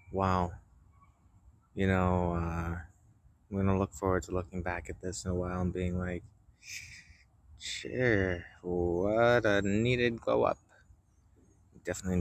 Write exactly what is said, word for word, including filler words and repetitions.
Wow. You know, uh, I'm gonna look forward to looking back at this in a while and being like, sure, what a needed glow up. Definitely